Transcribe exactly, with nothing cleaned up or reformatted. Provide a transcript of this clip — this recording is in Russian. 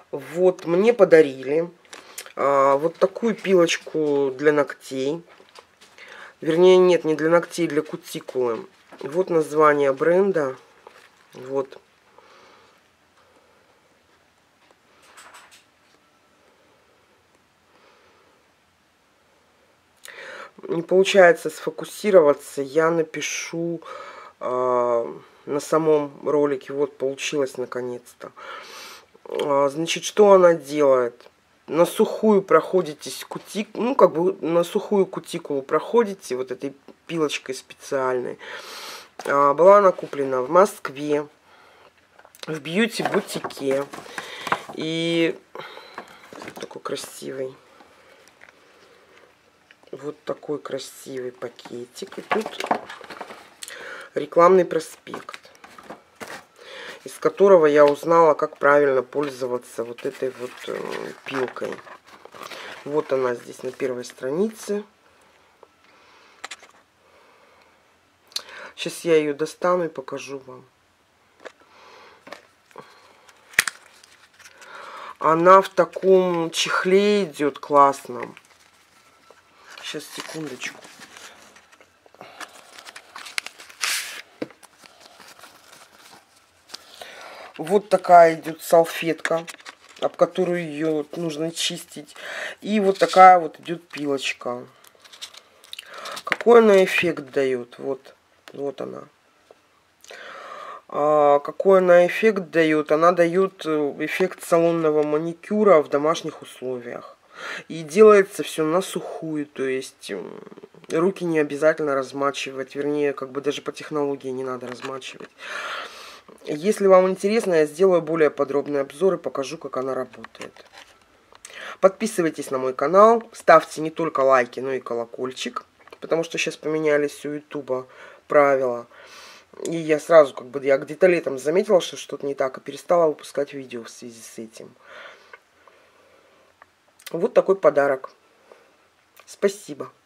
Вот, мне подарили а, вот такую пилочку для ногтей. Вернее, нет, не для ногтей, для кутикулы. Вот название бренда. Вот. Не получается сфокусироваться, я напишу э, на самом ролике. Вот, получилось наконец-то. А, значит, что она делает? На сухую проходитесь кутик, ну, как бы на сухую кутикулу проходите вот этой пилочкой специальной. А, была она куплена в Москве, в бьюти-бутике. И такой красивый. Вот такой красивый пакетик. И тут рекламный проспект, из которого я узнала, как правильно пользоваться вот этой вот э, пилкой. Вот она здесь на первой странице. Сейчас я ее достану и покажу вам. Она в таком чехле идет классном. Сейчас, секундочку. Вот такая идет салфетка, об которую ее нужно чистить. И вот такая вот идет пилочка. Какой она эффект дает? Вот, вот она. А какой она эффект дает? Она дает эффект салонного маникюра в домашних условиях. И делается все на сухую, то есть руки не обязательно размачивать, вернее, как бы даже по технологии не надо размачивать. Если вам интересно, я сделаю более подробный обзор и покажу, как она работает. Подписывайтесь на мой канал, ставьте не только лайки, но и колокольчик, потому что сейчас поменялись у ютуба правила. И я сразу, как бы, я где-то летом заметила, что что-то не так, и перестала выпускать видео в связи с этим. Вот такой подарок. Спасибо.